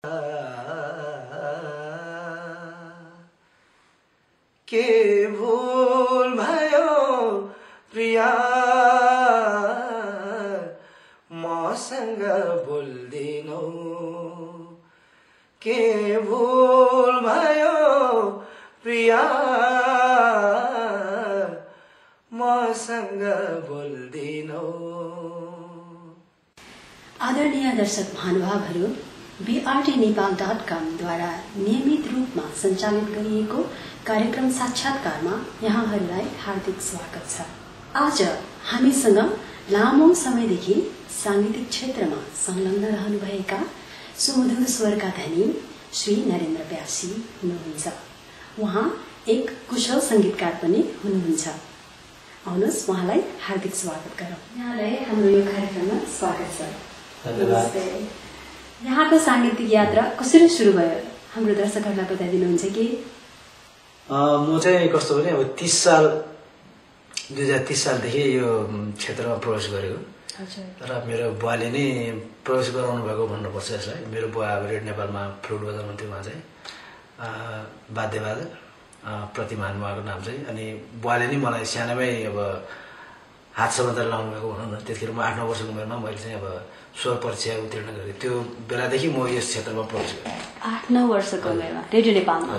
के भूल भयो प्रिया मसँग बोल्दिनौ के भूल भयो प्रिया मसँग बोल्दिनौ। आदरणीय दर्शक महानुभावहरू, BRTNepal.com द्वारा नियमित रूपमा सञ्चालित गरिएको कार्यक्रम साक्षात्कारमा यहाँहरूलाई हार्दिक स्वागत छ। आज हामीसँग लामो समयदेखि सांगीतिक क्षेत्रमा संलग्न रहनुभएका सुमधुर स्वरका धनी श्री नरेन्द्र व्यासी हुनुहुन्छ। उहाँ एक कुशल संगीतकार पनि हुनुहुन्छ। आउनुहोस् उहाँलाई हार्दिक स्वागत गरौँ। यहाँलाई हाम्रो यो कार्यक्रममा स्वागत छ। धन्यवाद। यहाँको सांगीतिक यात्रा कसरी सुरु भयो हाम्रो दर्शकहरूलाई बताइदिनुहुन्छ कि? म चाहिँ कस्तो भने अब 2030 सालदेखि यो क्षेत्रमा प्रवेश गरेको र मेरो बुवाले नै प्रवेश गराउनु भएको भन्नुपर्छ यसलाई। मेरो बुवा अब रेड नेपालमा फ्लुट बजाउनुहुन्थ्यो, उहाँ चाहिँ वाद्यवादक प्रतिमान उहाँको नाम चाहिँ। अनि बुवाले नै मलाई सानोमै अब हात समातेर लाउनु भएको भनौँ न। त्यतिखेर म 8-9 वर्षको उमेरमा मैले चाहिँ अब स्वर परीक्षा उत्तीर्ण गरेँ। त्यो बेलादेखि म यस क्षेत्रमा प्रवेश गरेँ। 8-9 वर्षको उमेरमा रेडियो नेपालमा।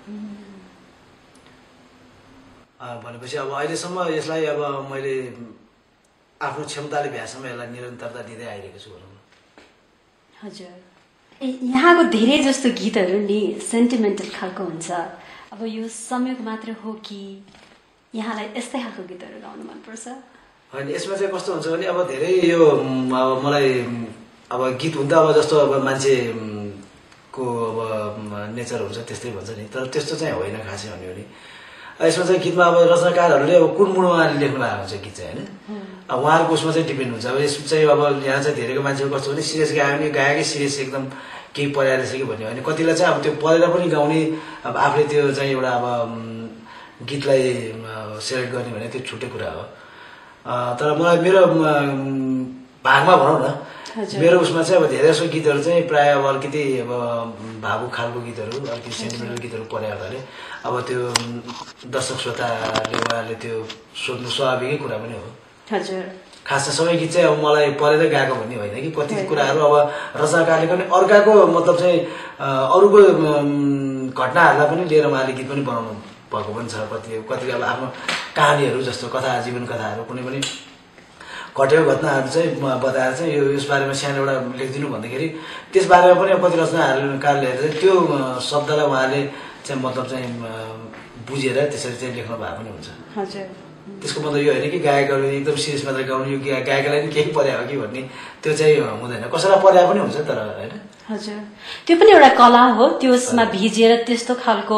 भनेपछि अब अहिलेसम्म यसलाई अब मैले आफ्नो क्षमताले भ्यासम्म यसलाई निरन्तरता दिँदै आइरहेको छु भनौँ न। हजुर, यहाँको धेरै जस्तो गीतहरू नि सेन्टिमेन्टल खालको हुन्छ। अब यो संयोग मात्र हो कि यहाँलाई यस्तै खालको गीतहरू गाउनु मनपर्छ? होइन, यसमा चाहिँ कस्तो हुन्छ भने अब धेरै यो अब मलाई अब गीत हुँदा अब जस्तो अब मान्छेको अब नेचर हुन्छ त्यस्तै भन्छ नि, तर त्यस्तो चाहिँ होइन खासै भन्यो भने। यसमा चाहिँ गीतमा अब रचनाकारहरूले अब कुन मुडमा लेख्नु भएको हुन्छ गीत चाहिँ, होइन? अब उहाँहरूको उसमा चाहिँ डिपेन्ड हुन्छ। अब यसमा चाहिँ अब यहाँ चाहिँ धेरैको मान्छेको कस्तो भने सिरियस गायो भने गाएकै सिरियस एकदम केही परेर रहेछ कि भन्यो भने, कतिलाई चाहिँ अब त्यो परेर पनि गाउने अब आफूले त्यो चाहिँ एउटा अब गीतलाई सेलेक्ट गर्ने भने त्यो छुट्टै कुरा हो। तर मलाई मेरो भागमा भनौँ न, मेरो उसमा चाहिँ अब धेरै जसो गीतहरू चाहिँ प्रायः अब अलिकति अब भावुक खालको गीतहरू, अलिकति सेन्टिमेन्टल गीतहरू परे हुनाले अब त्यो दर्शक श्रोताले उहाँहरूले त्यो सोध्नु स्वाभाविकै कुरा पनि हो। हजुर, खास चाहिँ सबै गीत चाहिँ अब मलाई परेर गाएको भन्ने होइन कि, कति कुराहरू अब रचनाकारले पनि अर्काको मतलब चाहिँ अरूको घटनाहरूलाई पनि लिएर उहाँले गीत पनि बनाउनु भएको पनि छ। कति अब आफ्नो कहानीहरू जस्तो कथा, जीवन कथाहरू, कुनै पनि घटेको घटनाहरू चाहिँ बताएर चाहिँ यो यसबारेमा सानो एउटा लेखिदिनु भन्दाखेरि त्यसबारेमा पनि अब कति रचनाकारले चाहिँ त्यो शब्दलाई उहाँले चाहिँ मतलब चाहिँ बुझेर त्यसरी चाहिँ लेख्नु भएको पनि हुन्छ। हजुर, त्यसको मतलब यो होइन कि गायकहरू एकदम सिरियस मात्र गाउनु, यो गायकलाई पनि केही पर्या हो कि भन्ने त्यो चाहिँ हुँदैन। कसैलाई पर्या पनि हुन्छ तर होइन। हजुर, त्यो पनि एउटा कला हो। त्यसमा भिजेर त्यस्तो खालको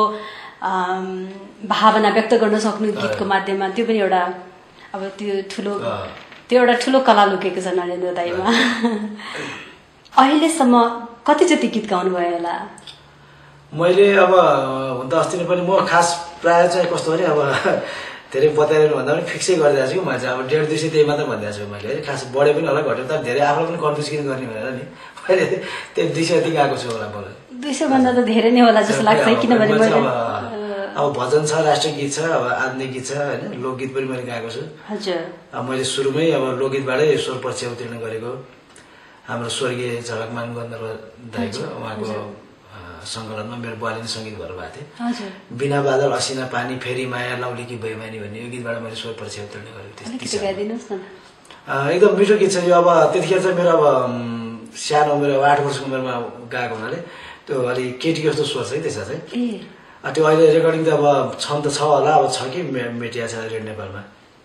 भावना व्यक्त गर्न सक्नु गीतको माध्यममा, त्यो पनि एउटा अब त्यो एउटा ठुलो कला लुकेको छ नरेन्द्र दाइमा। अहिलेसम्म कति जति गीत गाउनु भयो होला? मैले अब हुन त अस्ति नै पनि म खास प्रायः चाहिँ कस्तो भने अब धेरै बताइरहनु भन्दा पनि फिक्सै गरिदिएको छु कि मैले चाहिँ अब 150-200 त्यही मात्र भनिदिएको छु मैले। खास बढे पनि होला घट्यो, तर धेरै आफूलाई पनि कन्फ्युज किन गर्ने भनेर नि मैले त्यही 200 जति गएको छु होला। मलाई 200 भन्दा त धेरै नै होला जस्तो लाग्छ, किनभने मैले अब भजन छ, राष्ट्रिय गीत छ, अब आधुनिक गीत छ, होइन, लोकगीत पनि मैले गाएको छु। हजुर, अब मैले सुरुमै अब लोकगीतबाटै स्वर परीक्षा उत्तीर्ण गरेको हाम्रो स्वर्गीय झलकमान गन्धर्व दाइको उहाँको सङ्कलनमा मेरो बुवाले नै सङ्गीत गर्नुभएको थियो। बिना बादल असिना पानी फेरि माया लौली कि बेइमानी भन्ने यो गीतबाट मैले स्वर परीक्षा उत्तीर्ण गरेको थिएँ। एकदम मिठो गीत छ यो। अब त्यतिखेर चाहिँ मेरो अब सानो उमेर 8 वर्षको उमेरमा गाएको हुनाले त्यो अलिक केटी जस्तो स्वर छ कि त्यसमा चाहिँ। त्यो अहिले रेकर्डिङ त अब छन् त छ होला, अब छ कि मेटिया छ रेड नेपालमा।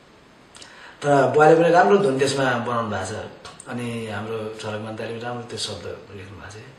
तर बुवाले पनि राम्रो धुन त्यसमा बनाउनु भएको छ। अनि हाम्रो झलकमान दाइले पनि राम्रो त्यो शब्द लेख्नु भएको छ।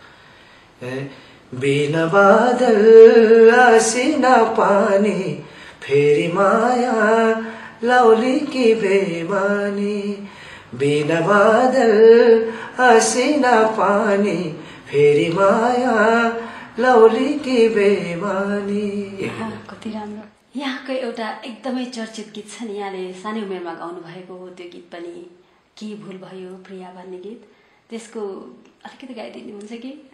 बिना बादल आसिना पानी फेरि माया लौली की बेमानी, बिना बादल आसिना पानी फेरि माया लौली की बेमानी। कति राम्रो। यहाँको एउटा एकदमै चर्चित गीत छ नि, यहाँले सानै उमेरमा गाउनु भएको हो त्यो गीत पनि, के भूल भयो प्रिया भन्ने गीत। त्यसको अलिकति गाइदिनुहुन्छ कि?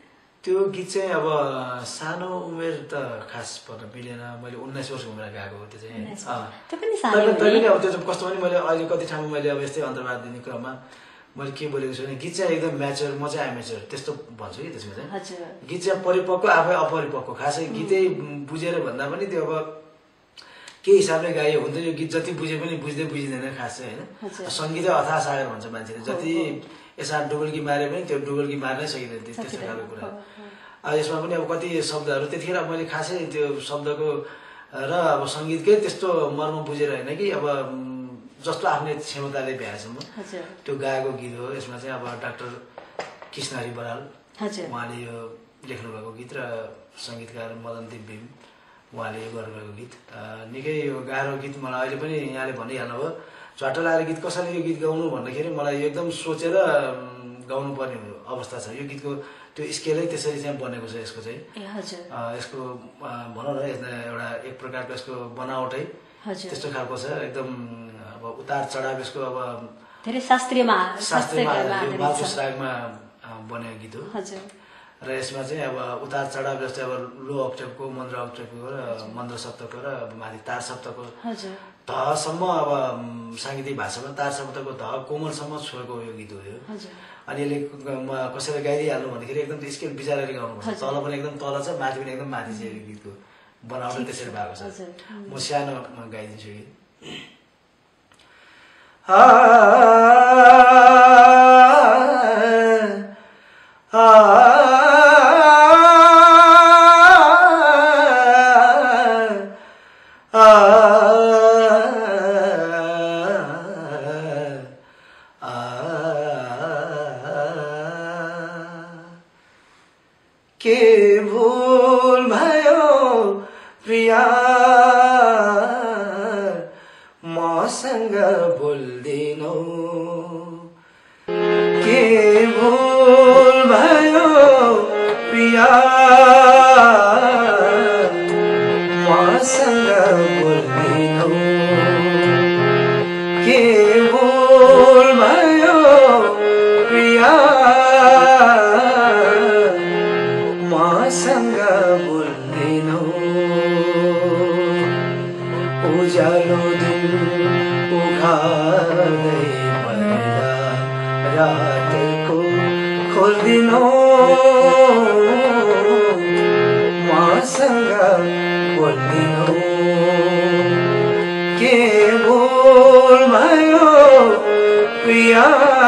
त्यो गीत चाहिँ अब सानो उमेर त खास पर्न मिलेन। मैले 19 वर्षको उमेर गाएको हो त्यो चाहिँ। तैपनि अब त्यो चाहिँ कस्तो भने मैले अहिले कति ठाउँमा मैले अब यस्तै अन्तर्वाद दिने क्रममा मैले के बोलेको छु भने गीत चाहिँ एकदम म्याच्योर, म चाहिँ एमेच्योर त्यस्तो भन्छु कि त्यसमा चाहिँ। गीत चाहिँ परिपक्व, आफै अपरिपक्व। खासै गीतै बुझेर भन्दा पनि त्यो अब के हिसाबले गायो हुन्छ। यो गीत जति बुझे पनि बुझिँदैन खास चाहिँ होइन। सङ्गीतै अथाह सागर भन्छ मान्छेले। जति यसमा डुबल्की मारे पनि त्यो डुबल्की मार्नै सकिँदैन त्यस्तो खालको कुरा। यसमा पनि अब कति शब्दहरू त्यतिखेर मैले खासै त्यो शब्दको र अब सङ्गीतकै त्यस्तो मर्म बुझेर होइन कि अब जस्तो आफ्नै क्षमताले भ्याएसम्म त्यो गाएको गीत हो। यसमा चाहिँ अब डाक्टर कृष्णहरि बराल उहाँले यो लेख्नुभएको गीत र सङ्गीतकार मदन दिप भीम उहाँले यो गर्नुभएको गीत। निकै यो गाह्रो गीत मलाई अहिले पनि यहाँले भनिहाल्नुभयो। झट्ट लाएर गीत कसैले यो गीत गाउनु भन्दाखेरि मलाई एकदम सोचेर गाउनु पर्ने अवस्था छ। यो गीतको त्यो स्केलै त्यसरी चाहिँ बनेको छ यसको चाहिँ। यसको भनौँ न एउटा एक प्रकारको यसको बनावटै त्यस्तो खालको छ एकदम। अब उतार चढाव यसको अब धेरै शास्त्रीयमा बालकुश रागमा बनेको गीत हो। र यसमा चाहिँ अब उतार चढाव जस्तै अब लो अक्टेपको, मन्त्र अक्टेपको र मन्त्र सप्तको र अब माथि तार सप्तको धसम्म अब साङ्गीतिक भाषामा तार सप्तको ध कोमलसम्म छोएको यो गीत हो यो। अनि यसले कसैलाई गाइदिइहाल्नु भन्दाखेरि एकदम त्यो स्केल विचारेर गाउनुपर्छ। तल पनि एकदम तल छ, माथि पनि एकदम माथि छ। यो गीतको बनावट त्यसरी भएको छ। म सानोमा गाइदिन्छु कि के भूल भयो प्रिया मसँग बोल्दिनौ। के भूल भयो प्रिया मसँग बोल्दिनौ। के भूल भयो प्रिया मसँग बोल्दिनौ। उज्यालो दिन उघार्दै पहिला रातको खोल्दिनौ। मसँग बोल्दिनौ। के भूल भयो प्रिया।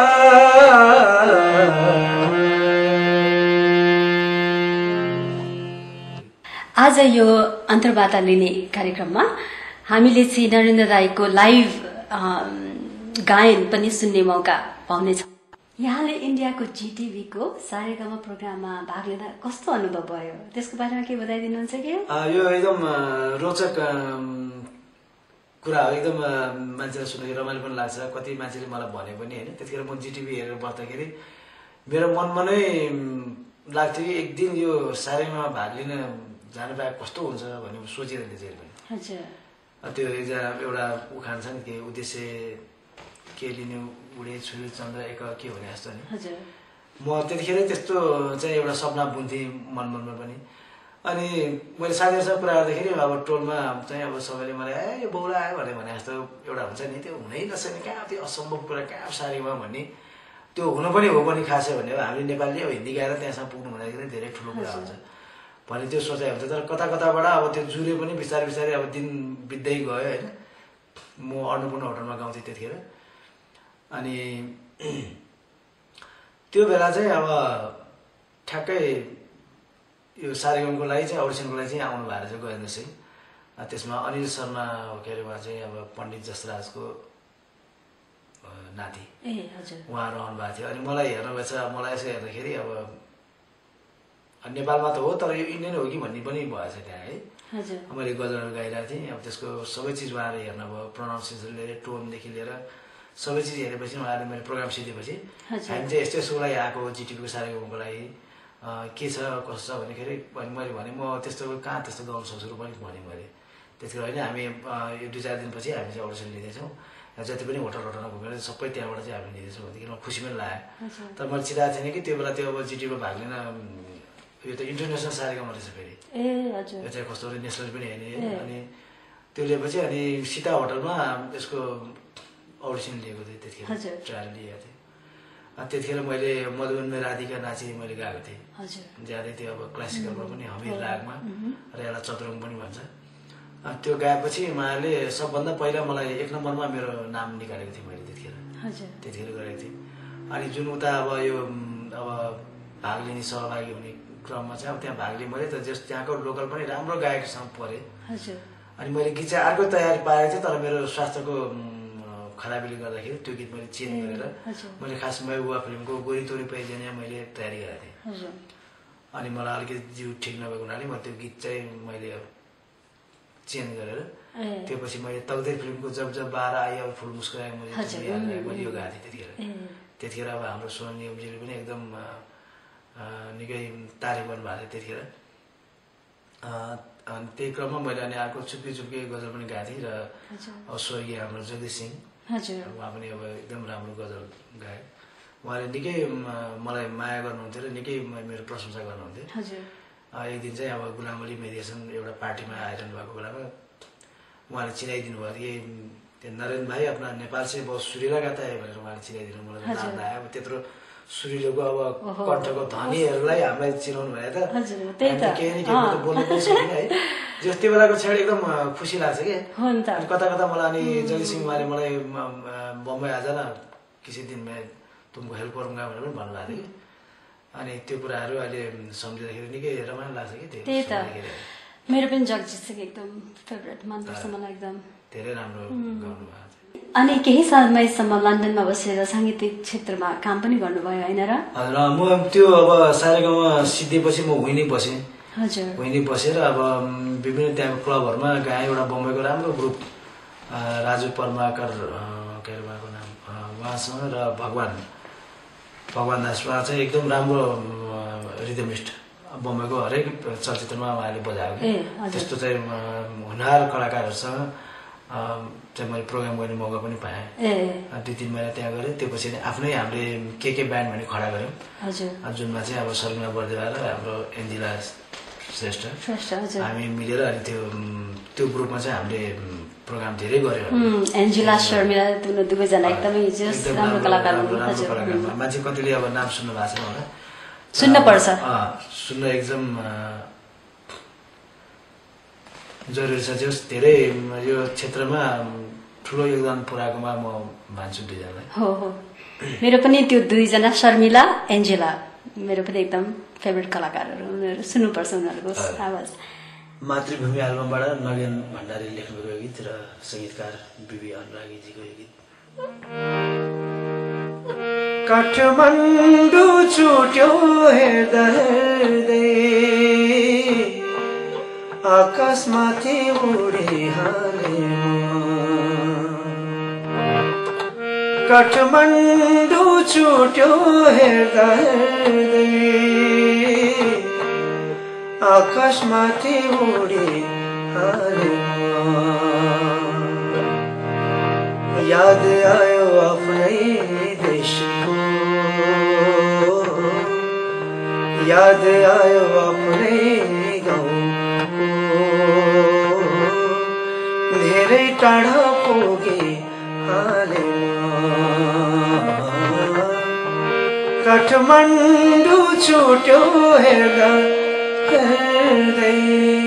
आज यो अन्तर्वार्ता लिने कार्यक्रममा हामीले चाहिँ नरेन्द्र राईको लाइभ गायन पनि सुन्ने मौका पाउनेछौँ। यहाँले इन्डियाको जिटिभीको सारेगामा प्रोग्राममा भाग लिँदा कस्तो अनुभव भयो, त्यसको बारेमा के बताइदिनुहुन्छ कि? यो एकदम रोचक कुरा हो। एकदम मान्छेलाई सुन्नु रमाइलो पनि लाग्छ। कति मान्छेले मलाई भने पनि होइन। त्यतिखेर म जिटिभी हेरेर बस्दाखेरि मेरो मनमा नै लाग्थ्यो कि एक दिन यो सारेगामामा भाग लिन जानु पाए कस्तो हुन्छ भन्ने सोचिरहेको थिएँ पनि। त्यो एउटा उखान छ नि के उद्देश्य के लिने उडे छुरी चन्द्र एक के भने जस्तो नि। म त्यतिखेरै त्यस्तो चाहिँ एउटा सपना बुन्थेँ मनमा पनि। अनि मैले साथीहरूसँग कुरा गर्दाखेरि अब टोलमा चाहिँ अब सबैले मलाई यो बौला आयो भने जस्तो एउटा हुन्छ नि, त्यो हुनै नसक्ने कहाँ त्यो असम्भव कुरा कहाँ सारेगामा भन्ने। त्यो हुनु पनि हो पनि खासै भने अब हामीले नेपालीले अब हिन्दी गाएर त्यहाँसम्म पुग्नु भन्दाखेरि धेरै ठुलो कुरा हुन्छ भने त्यो सोचाइ हुन्छ। तर कता कताबाट अब त्यो जुरे पनि बिस्तारै बिस्तारै अब दिन बित्दै गयो होइन। म अन्नपूर्ण होटलमा गाउँथेँ त्यतिखेर। अनि त्यो बेला चाहिँ अब ठ्याक्कै यो सारेगामाको लागि चाहिँ अडिसनको लागि चाहिँ आउनु भएको रहेछ गजेन्द्र सिंह। त्यसमा अनिल शर्मा के अरे उहाँ चाहिँ अब पण्डित जसराजको नाति उहाँ रहनु भएको थियो। अनि मलाई हेर्नुभएछ। मलाई यसो हेर्दाखेरि अब नेपालमा त हो तर यो इन्डियन हो कि भन्ने पनि भएछ त्यहाँ है। मैले गजलहरू गाइरहेको थिएँ। अब त्यसको सबै चिज उहाँले हेर्नुभयो, प्रोनाउन्सिएसन लिएर टोनदेखि लिएर सबै चिज हेरेपछि उहाँहरूले मैले प्रोग्राम सिधेपछि हामी चाहिँ यस्तो यसको लागि आएको जिटिभीको सारेगामाको लागि के छ कसो छ भन्दाखेरि मैले भने म त्यस्तो कहाँ त्यस्तो गाउन सक्छु पनि भने मैले। त्यतिखेर होइन हामी यो 2-4 दिनपछि हामी चाहिँ अडिसन लिँदैछौँ। जति पनि होटलमा घुमेर सबै त्यहाँबाट चाहिँ हामी लिँदैछौँ भनेदेखि मलाई खुसी पनि लाग्यो। तर मैले चिताएको थिएन कि त्यो बेला त्यो अब जिटिभीमा भाग लिन यो त इन्टरनेसनल सारेगामा रहेछ फेरि हजुर यो चाहिँ कस्तो नेसनल पनि होइन अनि त्यो लिएपछि अनि सीता होटलमा यसको अडिसन लिएको थिएँ त्यतिखेर ट्रायल लिएको थिएँ अनि त्यतिखेर मैले मधुबनमा राधिका नाची मैले गाएको थिएँ ज्यादै त्यो अब क्लासिकलमा पनि हमिर रागमा र एउटा चतुरङ्ग पनि भन्छ अनि त्यो गाएपछि उहाँहरूले सबभन्दा पहिला मलाई 1 नम्बरमा मेरो नाम निकालेको थिएँ मैले त्यतिखेर गरेको थिएँ अनि जुन उता अब यो अब भाग लिने सहभागी हुने क्रममा चाहिँ अब त्यहाँ भाग लिएँ मैले त जस त्यहाँको लोकल पनि राम्रो गायकसँग परेँ अनि मैले गीत चाहिँ अर्को तयारी पाएको थिएँ तर मेरो स्वास्थ्यको खराबीले गर्दाखेरि त्यो गीत मैले चेन्ज गरेर मैले खास महबुबा फिल्मको गोरी तोरी पैजनिया मैले तयारी गरेको थिएँ अनि मलाई अलिकति जिउ ठिक नभएको हुनाले म त्यो गीत चाहिँ मैले चेन्ज गरेर त्यसपछि मैले तकदीर फिल्मको जब जब 12 आई अब फुल मुस्कुराए मैले यो गाएको थिएँ त्यतिखेर अब हाम्रो सोनम निगमजीले पनि एकदम निकै तारिफ गर्नुभएको थियो त्यतिखेर अनि त्यही क्रममा मैले अनि अर्को चुप्की चुप्की गजल पनि गाएको थिएँ र अब स्वर्गीय हाम्रो जगदीश सिंह उहाँ पनि अब एकदम राम्रो गजल गाए उहाँले निकै मलाई माया गर्नुहुन्थ्यो र निकै मेरो प्रशंसा गर्नुहुन्थ्यो एक दिन चाहिँ अब गुलाम अली मेडिएसन एउटा पार्टीमा आइरहनु भएको बेलामा उहाँले चिनाइदिनु भयो कि त्यो नरेन्द्र भाइ आफ्ना नेपाल चाहिँ बहुत सुरिला गाता है भनेर उहाँले चिनाइदिनु मलाई नाम आयो अब त्यत्रो सुरिलोको अब कण्ठको धनीहरूलाई हामीलाई चिनाउनु भयो त केही न केही बोल्नु पनि सकिने है जस त्यो बेलाको क्षण एकदम खुसी लाग्छ कि अनि कता कता मलाई अनि जगदीश सिंह उहाँले मलाई बम्बई आजा न किसी दिन मैं तुमको हेल्प गरौँगा भनेर पनि भन्नुभएको थियो कि अनि त्यो कुराहरू अहिले सम्झिँदाखेरि निकै रमाइलो लाग्छ कि त्यही त मेरो पनि जगदीश सिंह एकदम फेभरेट मनपर्छ मलाई एकदम धेरै राम्रो गाउनुभएको अनि केही समयसम्म लन्डनमा बसेर साङ्गीतिक क्षेत्रमा काम पनि गर्नुभयो होइन र हजुर म त्यो अब सारेगामा सिद्धिएपछि म हुइनै बसेँ हुइनै बसेर अब विभिन्न त्यहाँको क्लबहरूमा गाएँ एउटा बम्बईको राम्रो ग्रुप राजु पर्माकर के अरे उहाँको नाम उहाँसँग र भगवान दास उहाँ चाहिँ एकदम राम्रो रिदमिस्ट बम्बईको हरेक चलचित्रमा उहाँले बजाएको त्यस्तो चाहिँ हुनहार कलाकारहरूसँग चाहिँ मैले प्रोग्राम गर्ने मौका पनि पाएँ 2-3 महिना त्यहाँ गरेँ त्यसपछि आफ्नै हामीले के ब्यान्ड भने खडा गऱ्यौँ जुनमा चाहिँ अब शर्मिला बर्देवा र हाम्रो एन्जिला श्रेष्ठ हामी मिलेर अनि त्यो ग्रुपमा चाहिँ हामीले प्रोग्राम धेरै गऱ्यौँ एन्जिला शर्मिला दुवैजना एकदमै राम्रो कलाकार मान्छे कतिले अब नाम सुन्नु भएको छैन होला सुन्नुपर्छ सुन्न एकदम जरुरी छ जस धेरै यो क्षेत्रमा ठुलो योगदान पुर्याएकोमा म मान्छु दुईजनालाई हो मेरो पनि त्यो दुईजना शर्मिला एन्जेला मेरो पनि एकदम फेभरेट कलाकारहरू उनीहरू सुन्नुपर्छ उनीहरूको आवाज मातृभूमि एल्बमबाट नगेन भण्डारी लेख्नुभएको यो गीत र संगीतकार बिबी अनुरागीजीको यो गीत काठमाडौँ छुट्यो हेर्दा हेर्दै आकाशमाथि उडिहाले काठमाडौँ छुट्यो हेर्दा हेर्दै आकाशमाथि उडिहाले याद आयो आफ्नै देशको याद आयो आफ्नै धेरै टाढा पुगे काठमाडौँ छुट्यो हेर्दा हेर्दै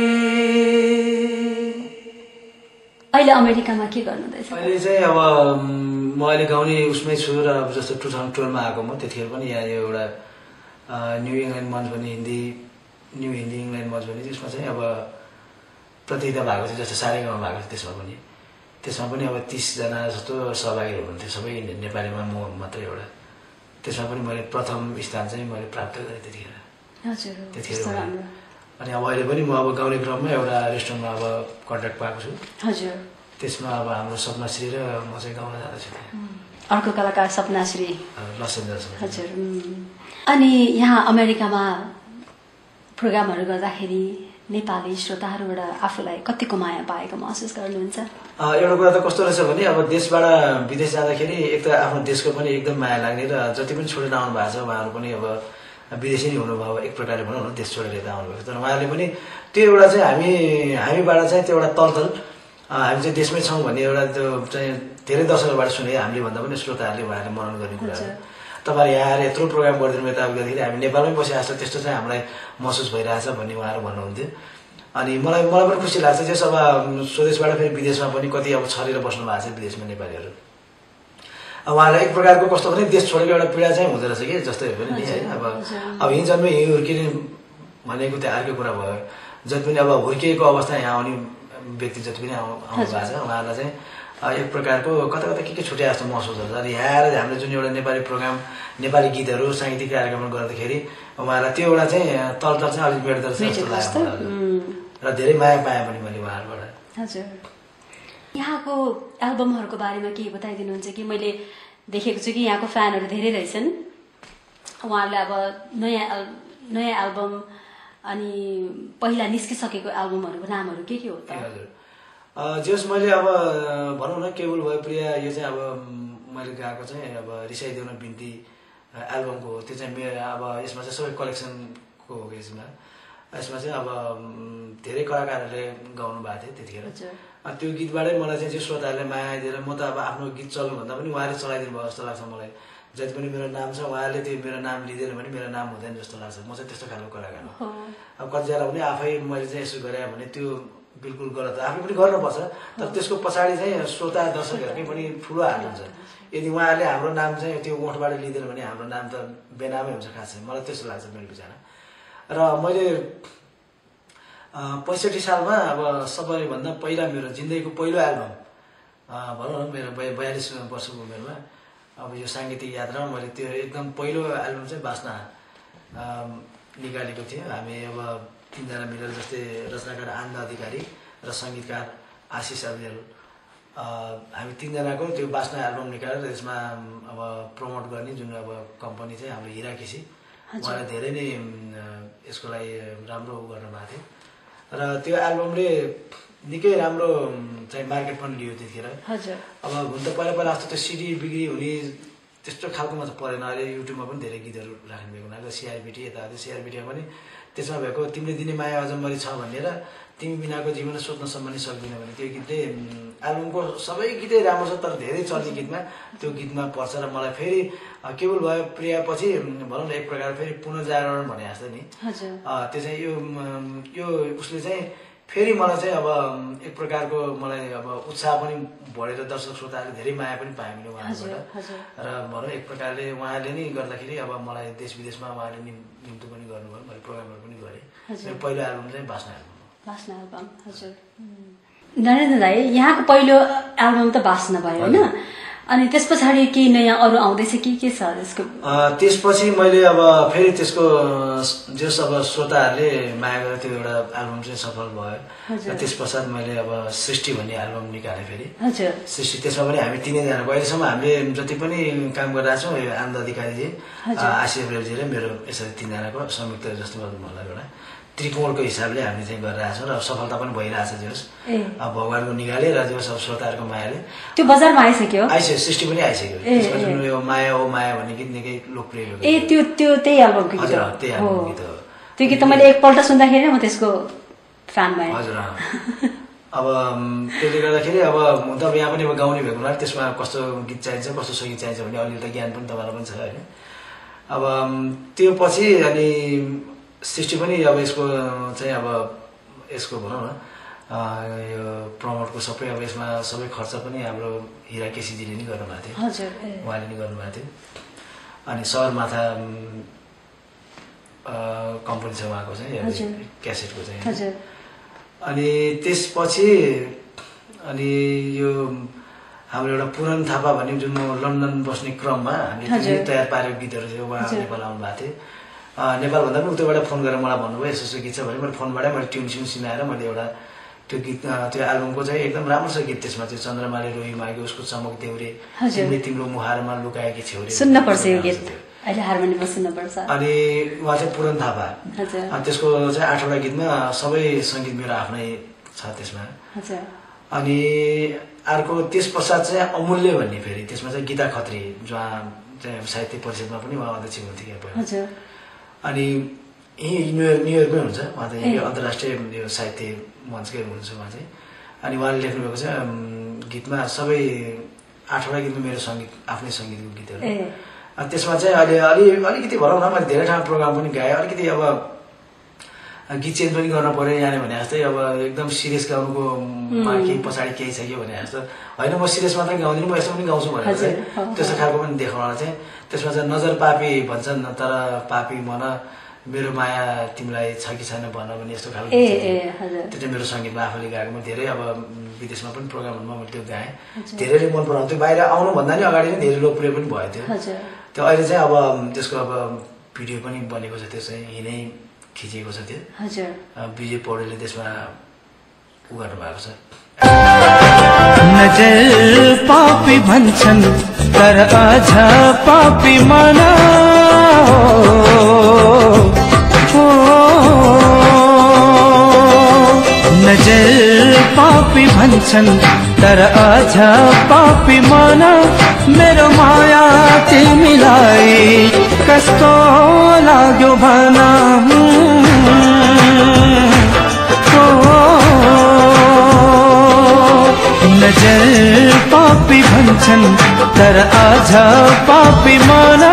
अहिले अमेरिकामा के गर्नुहुँदैछ अहिले चाहिँ अब म अहिले गाउने उसमै छु र अब जस्तो 2012 मा आएको म त्यतिखेर पनि यहाँ एउटा न्यू इङ्ल्यान्ड मञ्च भन्ने न्यू हिन्दी इङ्ल्यान्ड मञ्च भन्ने त्यसमा चाहिँ अब प्रतियोगिता भएको थियो जस्तो सारेगामा भएको थियो त्यसमा पनि अब 30 जना जस्तो सहभागीहरू हुनुहुन्थ्यो सबै नेपालीमा म मात्रै एउटा त्यसमा पनि मैले प्रथम स्थान चाहिँ मैले प्राप्त गरेँ त्यतिखेर अनि अब अहिले पनि म अब गाउने क्रममा एउटा रेस्टुरेन्टमा अब कन्ट्याक्ट पाएको छु त्यसमा अब हाम्रो सपनाश्री र म चाहिँ गाउन जाँदैछु अर्को कलाकार सपनाश्री लस एन्जल्समा हजुर अनि यहाँ अमेरिकामा प्रोग्रामहरू गर्दाखेरि नेपाली श्रोताहरूबाट आफूलाई कतिको माया पाएको महसुस गर्नुहुन्छ एउटा कुरा त कस्तो रहेछ भने अब देशबाट विदेश जाँदाखेरि एक त आफ्नो देशको पनि एकदम माया लाग्ने र जति पनि छोडेर आउनु भएको छ उहाँहरू पनि अब विदेशी नै हुनुभयो एक प्रकारले भनौँ न, देश छोडेर यता आउनुभएको। तर उहाँहरूले पनि त्यो एउटा चाहिँ हामीबाट चाहिँ त्यो एउटा तलतल हामी चाहिँ देशमै छौँ भन्ने एउटा त्यो चाहिँ धेरै दर्शकहरूबाट सुने, हामीले भन्दा पनि श्रोताहरूले उहाँहरूले मनन गर्ने कुराहरू। तपाईँहरू यहाँ आएर यत्रो प्रोग्राम गरिदिनु यताउति गर्दाखेरि हामी नेपालमै बसिरहेको छ त्यस्तो चाहिँ हामीलाई महसुस भइरहेछ भन्ने उहाँहरू भन्नुहुन्थ्यो। अनि मलाई पनि खुसी लाग्छ जस अब स्वदेशबाट फेरि विदेशमा पनि कति अब छरेर बस्नु भएको छ विदेशमा नेपालीहरू। उहाँहरूलाई एक प्रकारको कस्तो भने देश छोडेको एउटा पीडा चाहिँ हुँदो रहेछ कि जस्तै हो पनि नि होइन। अब यहीँ जन्मै यहीँ हुर्किने भनेको त्यो अर्को कुरा भयो। जति पनि अब हुर्किएको अवस्था यहाँ आउने व्यक्ति जति पनि आउनु भएको छ उहाँहरूलाई चाहिँ एक प्रकारको कता कता के छुट्या जस्तो महसुस हुन्छ। अनि यहाँ आएर हामीले जुन एउटा नेपाली प्रोग्राम नेपाली गीतहरू साङ्गीतिक कार्यक्रमहरू गर्दाखेरि उहाँहरूलाई त्यो एउटा चाहिँ तलतल चाहिँ अलिक मेट्दो रहेछ जस्तो लाग्छ र धेरै माया पाएँ पनि मैले उहाँहरूबाट। हजुर, यहाँको एल्बमहरूको बारेमा के बताइदिनुहुन्छ कि मैले देखेको छु कि यहाँको फ्यानहरू धेरै रहेछन्। उहाँहरूले अब नयाँ एल्बम अनि पहिला निस्किसकेको एल्बमहरूको नामहरू के हो त? हजुर, जस मैले अब भनौँ न केवल भयो प्रिया यो चाहिँ अब मैले गाएको चाहिँ अब रिसाइदेउन बिन्ती एल्बमको हो। त्यो चाहिँ मेरो अब यसमा चाहिँ सबै कलेक्सनको हो। यसमा चाहिँ अब धेरै कलाकारहरूले गाउनु भएको थियो त्यतिखेर। त्यो गीतबाटै मलाई चाहिँ श्रोताहरूले माया दिएर म त अब आफ्नो गीत चल्नुभन्दा पनि उहाँले चलाइदिनु भयो जस्तो लाग्छ मलाई। जति पनि मेरो नाम छ उहाँले त्यो मेरो नाम लिँदैन भने मेरो नाम हुँदैन जस्तो लाग्छ। म चाहिँ त्यस्तो खालको कलाकार हो। अब कतिजना भने आफै मैले चाहिँ यसो गरेँ भने त्यो बिल्कुल गलत हो, आफै पनि गर्नुपर्छ। तर त्यसको पछाडि चाहिँ श्रोता दर्शकहरूकै पनि ठुलो हात हुन्छ। यदि उहाँहरूले हाम्रो नाम चाहिँ त्यो ओठबाट लिँदैन भने हाम्रो नाम त बेनामै हुन्छ खासै, मलाई त्यस्तो लाग्छ मेरो विचारमा। र मैले 65 सालमा अब सबैभन्दा पहिला मेरो जिन्दगीको पहिलो एल्बम भनौँ न मेरो 42 वर्षको उमेरमा अब यो साङ्गीतिक यात्रामा मैले त्यो एकदम पहिलो एल्बम चाहिँ बास्ना निकालेको थियो। हामी अब 3 जना मिलेर जस्तै रचनाकार आनन्द अधिकारी र सङ्गीतकार आशिष अभियाल हामी 3 जनाको त्यो बास्ना एल्बम निकालेर यसमा अब प्रमोट गर्ने जुन अब कम्पनी चाहिँ हाम्रो हिरा केसी उहाँले धेरै नै यसको लागि राम्रो गर्नुभएको थियो र त्यो एल्बमले निकै राम्रो चाहिँ मार्केट पनि लियो त्यतिखेर। अब हुन त पहिला जस्तो त्यो सिडी बिक्री हुने त्यस्तो खालकोमा चाहिँ परेन। अहिले युट्युबमा पनि धेरै गीतहरू राख्नु भएको हुनाले सिआरबिटी यताउति सिआरबिटीमा पनि त्यसमा भएको तिमीले दिने माया अजम्बरी छ भनेर तिमी बिनाको जीवन सोध्नसम्म नि सक्दिन भने त्यो गीतले एल्बमको सबै गीतै राम्रो छ। तर धेरै चल्ने गीतमा त्यो गीतमा पर्छ र मलाई फेरि केवल भयो प्रियापछि भनौँ न एक प्रकार फेरि पुनर्जागरण भने जस्तो नि त्यो चाहिँ यो उसले चाहिँ फेरि मलाई चाहिँ अब एक प्रकारको मलाई अब उत्साह पनि बढेर दर्शक श्रोताहरूले धेरै माया पनि पाएँ मैले उहाँबाट। र भनौँ एक प्रकारले उहाँले नै गर्दाखेरि अब मलाई देश विदेशमा उहाँले निम्तो पनि गर्नुभयो, मैले प्रोग्रामहरू पनि गरेँ। मेरो पहिलो एल्बम चाहिँ बास्ना एल्बम। हजुर, नरेन्द्र दाइ यहाँको पहिलो एल्बम त बास्ना भयो होइन? अनि त्यस पछाडि केही नयाँ अरू आउँदैछ के छ त्यसको? त्यसपछि मैले अब फेरि त्यसको जस अब श्रोताहरूले माया गरेर त्यो एउटा एल्बम चाहिँ सफल भयो। र त्यस पश्चात मैले अब सृष्टि भन्ने एल्बम निकालेँ फेरि। सृष्टि त्यसमा पनि हामी 3 जनाको अहिलेसम्म हामीले जति पनि काम गरिरहेको छौँ यो आनन्द अधिकारीजी आशिष अभियालजी र मेरो यसरी 3 जनाको संयुक्त जस्तो मलाई एउटा त्रिकोणको हिसाबले हामी चाहिँ गरिरहेको छौँ र सफलता पनि भइरहेछ। जोस् अब भगवान्को निगाले र जोस् अब श्रोताहरूको मायाले त्यो बजारमा आइसक्यो, सृष्टि पनि आइसक्यो। त्यसमा जुन यो माया हो माया भन्ने गीत निकै लोकप्रिय भयो। त्यो त्यही एल्बमको गीत हो? त्यही एल्बमको गीत हो। त्यो गीत त मैले एकपल्ट सुन्दाखेरि म त्यसको फ्यान भएँ। हजुर, अब त्यसले गर्दाखेरि अब त यहाँ पनि अब गाउने भएको हुनाले त्यसमा कस्तो गीत चाहिन्छ कस्तो सङ्गीत चाहिन्छ भन्ने अलिअलि त ज्ञान पनि तपाईँलाई पनि छ होइन। अब त्यो पछि अनि सृष्टि पनि अब यसको चाहिँ अब यसको भनौँ न यो प्रमोटको सबै अब यसमा सबै खर्च पनि हाम्रो हिरा केसीजीले नै गर्नुभएको थियो, उहाँले नै गर्नुभएको थियो। अनि सगरमाथा कम्पनी छ उहाँको चाहिँ क्यासेटको चाहिँ। अनि त्यसपछि अनि यो हाम्रो एउटा पुरन थापा भन्ने जुन म लन्डन बस्ने क्रममा हामीले तयार पारेको गीतहरू चाहिँ उहाँ नेपाल आउनु भएको थियो। नेपाल भन्दा पनि उतैबाट फोन गरेर मलाई भन्नुभयो यसो गीत छ भने मैले फोनबाटै मैले ट्युन सुनाएर मैले एउटा त्यो गीत त्यो एल्बमको चाहिँ एकदम राम्रो छ गीत। त्यसमा चाहिँ चन्द्रमाले रोही माग्यो उसको चमक देउरे तिम्रो मुहारमा लुकाएकी छेउरे सुन्नुपर्छ यो गीत, अहिले हार्मोनियममा सुन्नुपर्छ। अनि उहाँ चाहिँ पुरन थापा त्यसको चाहिँ 8वटा गीतमा सबै सङ्गीत मेरो आफ्नै छ त्यसमा। अनि अर्को त्यस पश्चात चाहिँ अमूल्य भन्ने फेरि त्यसमा चाहिँ गीता खत्री जहाँ चाहिँ साहित्य परिषदमा पनि उहाँ अध्यक्ष हुनुहुन्थ्यो। अनि यहीँ न्युयोर्कमै हुन्छ उहाँ चाहिँ अन्तर्राष्ट्रिय यो साहित्य मञ्चकै हुनुहुन्छ उहाँ चाहिँ। अनि उहाँले लेख्नुभएको छ गीतमा सबै 8वटा गीतमा मेरो सङ्गीत आफ्नै सङ्गीतको गीतहरू। अनि त्यसमा चाहिँ अहिले अलिकति भनौँ न मैले धेरै ठाउँ प्रोग्राम पनि गाएँ, अलिकति अब गीत चेन्ज पनि गर्न पर्यो यहाँले भने जस्तै अब एकदम सिरियस गाउनुको केही पछाडि केही छ कि भने जस्तो होइन, म सिरियस मात्रै गाउँदिनँ, म यस्तो पनि गाउँछु भनेर चाहिँ त्यस्तो खालको पनि देखाउन चाहिँ त्यसमा चाहिँ नजर पापी भन्छन् तर पापी मन मेरो माया तिमीलाई छ कि छैन भन भने यस्तो खालको त्यो चाहिँ मेरो सङ्गीतमा आफूले गाएको। म धेरै अब विदेशमा पनि प्रोग्रामहरूमा मैले त्यो गाएँ, धेरैले मन पराउँथ्यो, बाहिर आउनुभन्दा नि अगाडि नै धेरै लोकप्रिय पनि भयो त्यो। त्यो अहिले चाहिँ अब त्यसको अब भिडियो पनि बनेको छ, त्यो चाहिँ हिँडै खिचेको छ त्यो। विजय पौडेलले त्यसमा उ गर्नुभएको छ। नजर पापी भन्छन् तर अझ पापी मना नजर पापी भन्छन् तर अझ पापी मना मेरो माया तिमीलाई कस्तो लाग्यो भना नजर पापी भन्छन् तर अझ पापी मना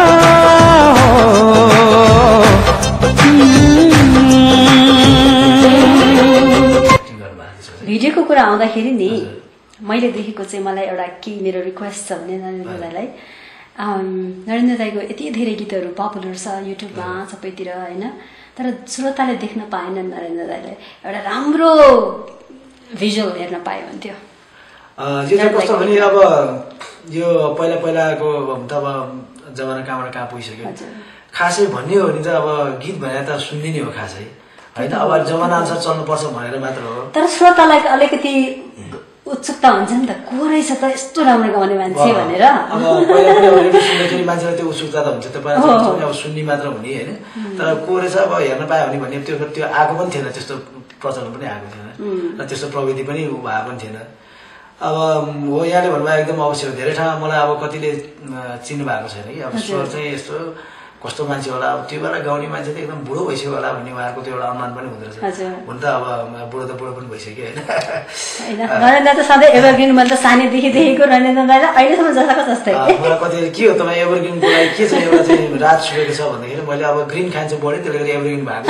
भिडियोको कुरा आउँदाखेरि नि मैले देखेको चाहिँ मलाई एउटा के मेरो रिक्वेस्ट छ भने नरेन्द्र दाईलाई, नरेन्द्र दाईको यति धेरै गीतहरू पपुलर छ युट्युबमा सबैतिर होइन, तर श्रोताले देख्न पाएनन् नरेन्द्र दाईलाई एउटा राम्रो भिजुअल हेर्न पायो हुन्थ्यो। यो चाहिँ कस्तो भने अब यो पहिलाको तब जमाना कहाँबाट कहाँ पुगिसक्यो, खासै भन्ने हो भने चाहिँ अब गीत भने त सुन्ने नै हो खासै होइन, अब जमाना अनुसार चल्नुपर्छ भनेर मात्र हो। तर श्रोतालाई अलिकति उत्सुकता हुन्छ नि त, को रहेछ त यस्तो राम्रो गाउने मान्छे भनेर। अब पहिला पनि रेडियो सुन्दाखेरि मान्छेलाई त्यो उत्सुकता त हुन्छ, त्यो अब सुन्ने मात्र हुने होइन, तर को रहेछ अब हेर्न पायो भने त्यो आएको पनि थिएन, त्यस्तो प्रचलन पनि आएको थिएन र त्यस्तो प्रविधि पनि भएको पनि थिएन। अब हो यहाँले भन्नुभयो एकदम अवश्य हो, धेरै ठाउँमा मलाई अब कतिले चिन्नु भएको छैन कि अब स्वर चाहिँ यस्तो कस्तो मान्छे होला, अब त्यो बेला गाउने मान्छे त एकदम बुढो भइसक्यो होला भन्ने उहाँहरूको त्यो एउटा अनुमान पनि हुँदो रहेछ। हुन त अब बुढो पनि भइसक्यो होइन। नरेन्द्र त सधैँ एभरग्रिन, मैले त सानैदेखि देखेको नरेन्द्र दाइलाई अहिलेसम्म जसाको जस्तै। मलाई कति के हो तपाईँ एभरग्रिनको लागि के छ, एउटा चाहिँ रात सुकेको छ भन्दाखेरि मैले अब ग्रिन खान्छु बढी, त्यसले गर्दा एभरग्रिन भएको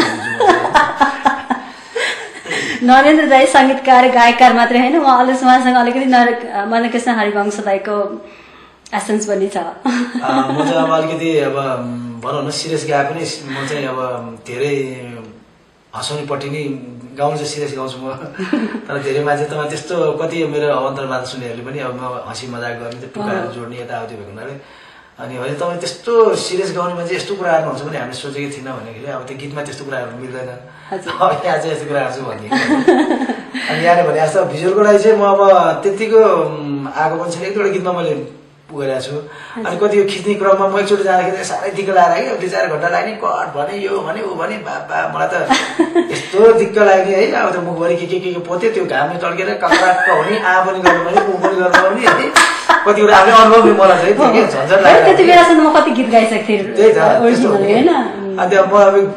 नरेन्द्र दाई सङ्गीतकार गायककार मात्रै होइन, उहाँसँग अलिकति मनकृष्ण हरिवंश दाईको एसेन्स पनि छ। म चाहिँ अब अलिकति अब भनौँ न सिरियस गाए पनि म चाहिँ अब धेरै हँसाउनेपट्टि नै गाउनु चाहिँ सिरियस गाउँछु म, तर धेरै मान्छे त त्यस्तो कति मेरो अन्तर्वार्ता सुन्नेहरूले पनि अब म हँसी मजाक गर्ने त्यो टुक्काहरू जोड्ने यताउति भएको हुनाले अनि होइन तपाईँ त्यस्तो सिरियस गाउने मान्छे यस्तो कुराहरू हुन्छ भने हामीले सोचेकै थिएन भनेखेरि अब त्यो गीतमा त्यस्तो कुराहरू मिल्दैन, अब यहाँ चाहिँ यस्तो कुराहरू छु भन्ने। अनि यहाँले भने जस्तो भिजुअलको लागि चाहिँ म अब त्यतिको आएको पनि छैन, एक दुईवटा गीतमा मैले गइरहेको छु। अनि कति यो खिच्ने क्रममा म एकचोटि जाँदाखेरि साह्रै दिक्क लाग्यो कि 2-4 घन्टा लाग्ने, कट भने यो भने ऊ भने बाबा मलाई त यस्तो दिक्क लाग्ने है। अब त्यो मुखभरि के पोथ्यो, त्यो घामले टल्केर कक्राक्क हुने, आ पनि गर्नु भने ऊ पनि गर्नु पाउने है, कतिवटा आफ्नै अनुभव मलाई चाहिँ के झन्झट लाग्यो। त्यति बेलासम्म म कति गीत गाइसकेको थिएँ त्यही त त्यस्तो होइन। अनि त्यो म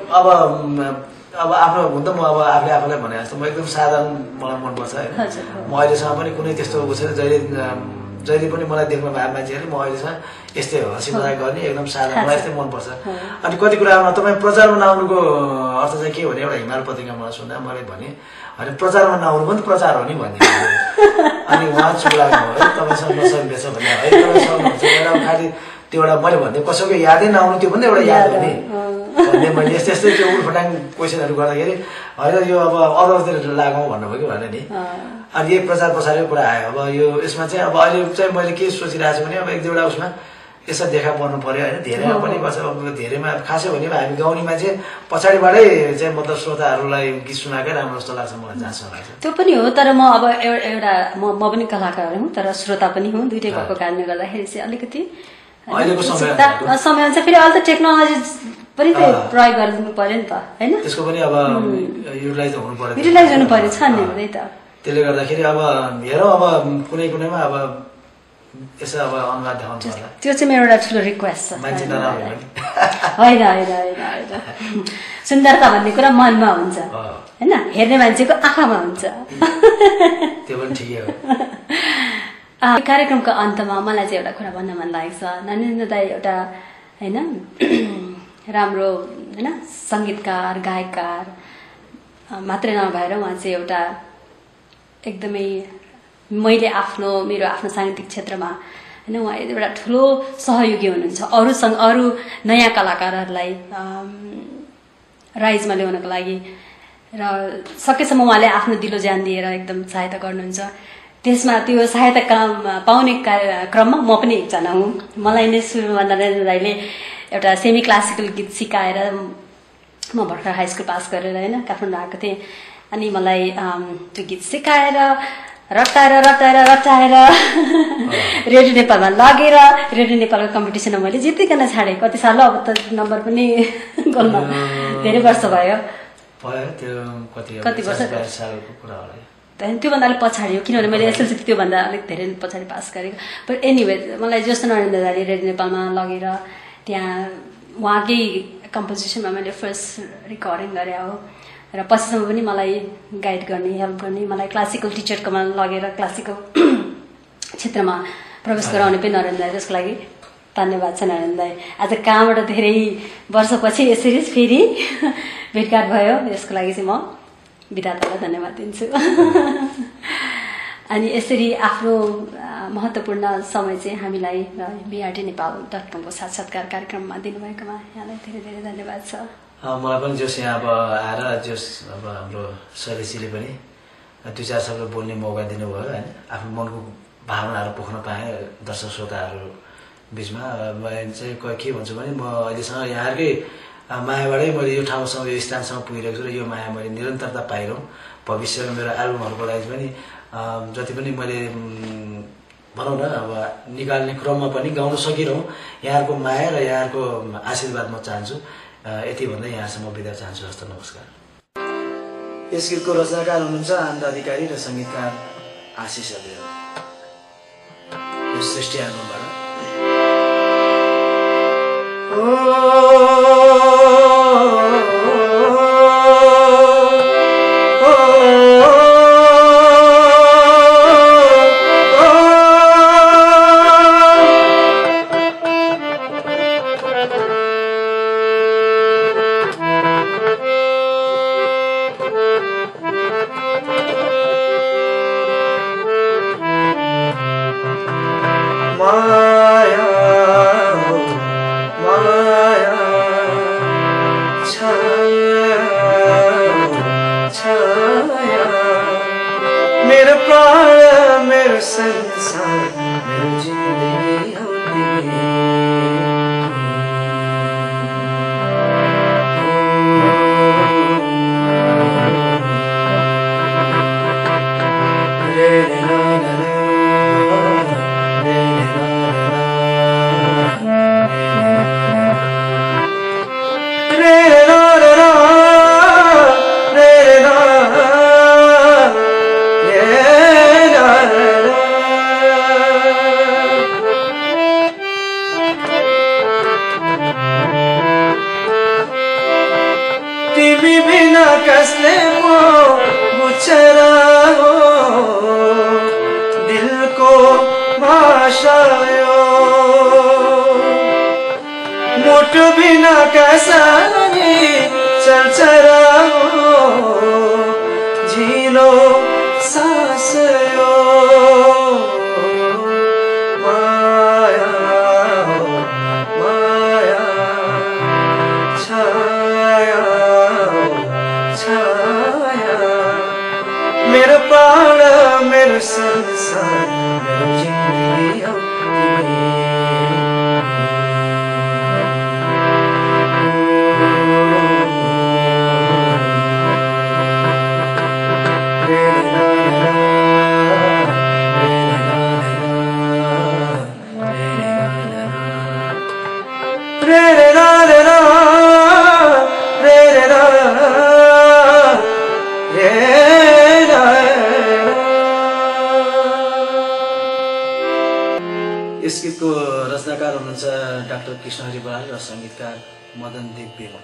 अब आफ्नो हुन त म अब आफूलाई भने जस्तो म एकदम साधारण मलाई मनपर्छ होइन। म अहिलेसम्म पनि कुनै त्यस्तो उ छैन, जहिले पनि मलाई देख्न भएको मान्छेहरूले म अहिलेसम्म यस्तै हो, हँसी मजाक गर्ने एकदम साधारण, मलाई यस्तै मनपर्छ। अनि कति कुरामा तपाईँ प्रचारमा नआउनुको अर्थ चाहिँ के भने एउटा हिमाल पत्रिकामा सुन्दा मैले भने होइन प्रचारमा नआउनु पनि प्रचार हो नि भन्ने, अनि उहाँ चुप लाग्नु है तपाईँसँग नसकिएछ भने है तपाईँ सक्नुहुन्छ एउटा खालि त्यो एउटा मैले भन्दै कसैको यादै नआउनु त्यो पनि एउटा याद हो नि भन्ने मैले यस्तै त्यो उल्फटाङ क्वेसनहरू गर्दाखेरि होइन यो अब अरूतिर लागौँ भन्नुभयो कि भनेर नि। अनि यही प्रचार प्रसारको कुरा आयो। अब यो यसमा चाहिँ अब अहिले चाहिँ मैले के सोचिरहेको छु भने अब एक दुईवटा उसमा यसो देखा पर्नु पर्यो होइन, धेरैमा पनि बस्छ। अब धेरैमा खासै भने हामी गाउने मान्छे पछाडिबाटै चाहिँ मतलब श्रोताहरूलाई गीत सुनाएकै राम्रो जस्तो लाग्छ मलाई, जहाँसम्म लाग्छ। त्यो पनि हो, तर म अब एउटा म पनि कलाकार हुँ तर श्रोता पनि हुँ, दुइटै भएको कारणले गर्दाखेरि चाहिँ अलिकति अहिलेको समय चाहिँ फेरि अहिले त टेक्नोलोजी पनि त प्रयोग गरिदिनु पर्यो नि त होइन, त्यसको पनि अब युटिलाइज हुनु पर्यो, युटिलाइज हुनु पर्यो छ नि हुँदै त। त्यसले गर्दाखेरि अब हेरौँ अब कुनैमा अब यसो अब अनुहार देखाउनु पर्ला त्यो चाहिँ मेरो एउटा ठुलो रिक्वेस्ट छ मान्छे नराम्रो भने होइन होइन होइन होइन सुन्दरता भन्ने कुरा मनमा हुन्छ होइन हेर्ने मान्छेको आँखामा हुन्छ त्यो पनि ठिकै हो कार्यक्रमको अन्तमा मलाई चाहिँ एउटा कुरा भन्न मन लागेको छ नरेन्द्र दाई एउटा होइन राम्रो होइन सङ्गीतकार गायककार मात्रै नभएर उहाँ चाहिँ एउटा एकदमै मेरो आफ्नो साङ्गीतिक क्षेत्रमा होइन उहाँ एउटा ठुलो सहयोगी हुनुहुन्छ अरू नयाँ कलाकारहरूलाई राइजमा ल्याउनको लागि र सकेसम्म उहाँले आफ्नो दिलो ज्यान दिएर एकदम सहायता गर्नुहुन्छ त्यसमा त्यो सहायता पाउने क्रममा म पनि एकजना हुँ मलाई नै सुरुमा नरेन्द्र दाइले एउटा सेमी क्लासिकल गीत सिकाएर म भर्खर हाई स्कुल पास गरेर होइन काठमाडौँ आएको थिएँ अनि मलाई त्यो गीत सिकाएर रटाएर रेडियो नेपालमा लगेर रेडियो नेपालको कम्पिटिसनमा मैले जितिकन छाडेँ कति साल अब त नम्बर पनि गोल्न धेरै वर्ष भयो कति वर्ष त्योभन्दा अलिक पछाडि हो किनभने मैले एसएलसी त्योभन्दा अलिक धेरै पछाडि पास गरेको बट एनिवे मलाई जस्तो नरेन्द्र दाइले रेडियो नेपालमा लगेर त्यहाँ उहाँकै कम्पोजिसनमा मैले फर्स्ट रेकर्डिङ गरे हो र पछिसम्म पनि मलाई गाइड गर्ने हेल्प गर्ने मलाई क्लासिकल टिचरकोमा लगेर क्लासिकल क्षेत्रमा प्रवेश गराउने पनि नरेन्द्र दाइ त्यसको लागि धन्यवाद छ नरेन्द्र दाइ आज कहाँबाट धेरै वर्षपछि यसरी फेरि भेटघाट भयो यसको लागि चाहिँ म विधातालाई धन्यवाद दिन्छु अनि यसरी आफ्नो महत्त्वपूर्ण समय चाहिँ हामीलाई BRTNepal.com को साक्षात्कार कार्यक्रममा दिनुभएकोमा यहाँलाई धेरै धेरै धन्यवाद छ मलाई पनि जोस यहाँ अब आएर जोस अब हाम्रो शैलेशीले पनि 2-4 शब्द बोल्ने मौका दिनुभयो होइन आफ्नो मनको भावनाहरू पोख्न पाएँ दर्शक श्रोताहरू बिचमा मैले चाहिँ के भन्छु भने म अहिलेसम्म यहाँकै मायाबाटै मैले यो ठाउँसम्म यो स्थानसम्म पुगिरहेको छु र यो माया मैले निरन्तरता पाइरहँ भविष्यमा मेरो एल्बमहरूको लागि पनि जति पनि मैले भनौँ न अब निकाल्ने क्रममा पनि गाउन सकिरहँ यहाँहरूको माया र यहाँहरूको आशीर्वाद म चाहन्छु यति भन्दै यहाँसम्म बिदा चाहन्छु हस्त नमस्कार यस गीतको रचनाकार हुनुहुन्छ आनन्द अधिकारी र सङ्गीतकार आशिष अग्रवाल यो सृष्टि एल्बमबाट हुनुहुन्छ डाक्टर कृष्णहरि बराल र संगीतकार मदन देव बेमन।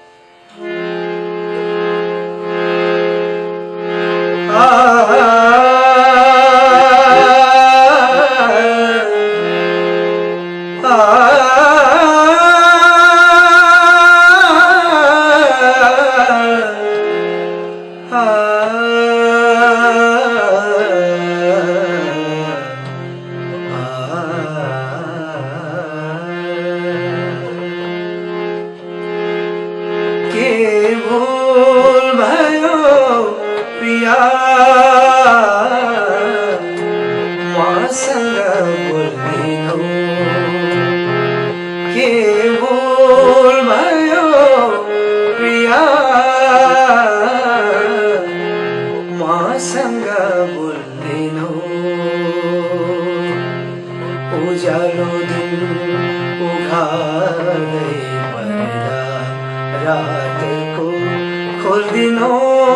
उज्यालो दिन उघार्दै पहिला रातको खोलिदिनु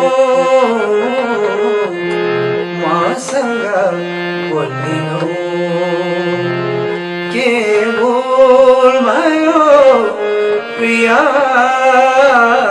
मसँग बोलिदिनु के भुल भयो प्रिया